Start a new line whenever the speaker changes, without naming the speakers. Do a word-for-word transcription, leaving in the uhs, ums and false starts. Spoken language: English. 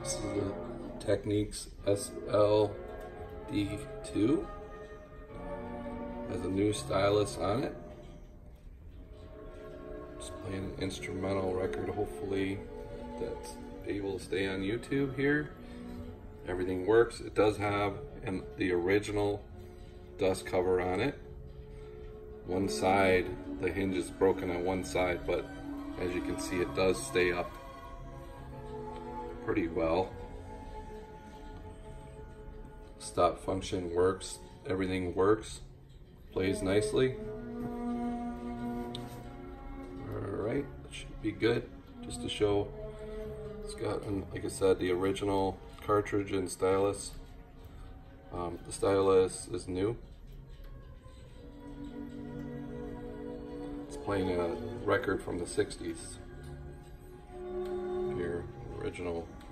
This is the Technics S L D two. Has a new stylus on it. Just playing an instrumental record, hopefully that's able to stay on YouTube here. Everything works. It does have an, the original dust cover on it. One side, the hinge is broken on one side, but as you can see, it does stay up pretty well. Stop function works. Everything works. Plays nicely. Alright, that should be good. Just to show, it's got, like I said, the original cartridge and stylus. Um, the stylus is new. It's playing a record from the sixties. Here, original